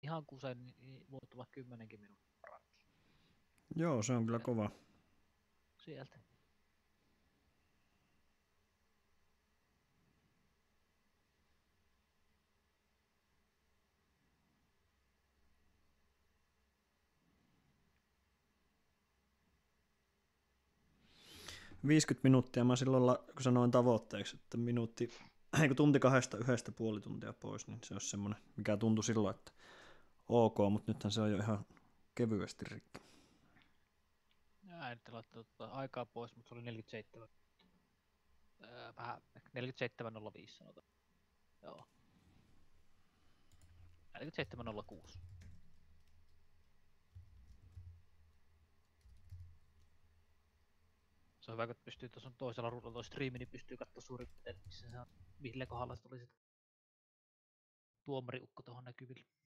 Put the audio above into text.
ihan kusen, niin muuttuvat 10 minuutin parankin. Joo, se on kyllä kova. Sieltä. ...50 minuuttia mä silloin, kun sanoin tavoitteeksi, että tunti 2 puoli tuntia pois, niin se olisi semmoinen, mikä tuntui silloin, että ok, mutta nythän se on jo ihan kevyesti rikki. En nyt laittanut aikaa pois, mutta se oli 47. Vähän 47.05 sanotaan. Joo. 47.06. Se on hyvä, kun pystyy tuossa toisella ruudulla toi striimi, niin pystyy katsoa suurin piirtein, missä se on, millä kohdalla se tuli se tuomariukko tuohon näkyville.